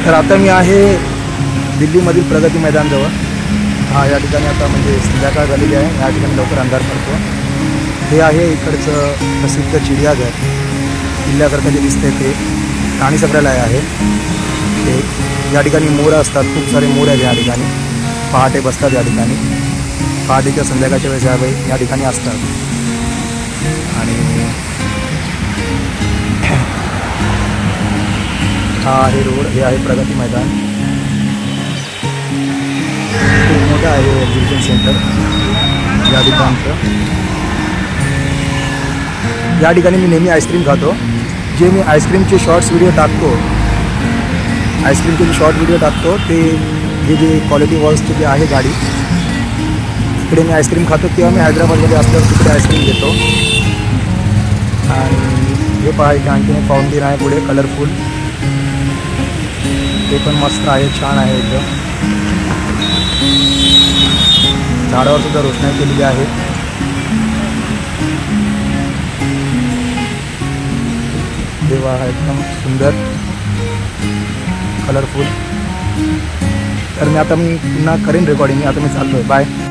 तर आता मी आहे दिल्लीमधील प्रगती मैदानजवळ. या ठिकाणी आता म्हणजे संध्याकाळ झालेली आहे. या ठिकाणी लवकर अंधार पडतो. हे आहे इकडचं प्रसिद्ध चिडियाघर. किल्ल्यासारखं जे दिसतंय ते प्राणी संग्रहालय आहे. ते या ठिकाणी मोर असतात, खूप सारे मोर आहेत या ठिकाणी. पहाटे बसतात या ठिकाणी. पहाटेच्या संध्याकाळच्या वेळेस या ठिकाणी असतात. आणि हा आहे रोड. हे आहे प्रगती मैदान. खूप मोठं आहे एक्झिबिशन सेंटर या ठिकाणचं. या ठिकाणी मी नेहमी आईस्क्रीम खातो. जे मी आईस्क्रीमचे शॉर्ट्स व्हिडिओ टाकतो, आईस्क्रीमचे शॉर्ट व्हिडिओ टाकतो ते जे क्वालिटी वॉल्सचे जे आहे गाडी, तिकडे मी आईस्क्रीम खातो. किंवा मी हैदराबादमध्ये असल्यावर तिकडे आईस्क्रीम घेतो. आणि हे पहा इथे आणखीन एक फाउंटेन आहे पुढे कलरफुल. ते पण मस्त आहे, छान आहे एकदम. झाडावर सुद्धा रोषणाई केलेली आहे. देवा एकदम सुंदर कलरफुल. तर मी पुन्हा करेन रेकॉर्डिंग. आता मी चाललो आहे. बाय.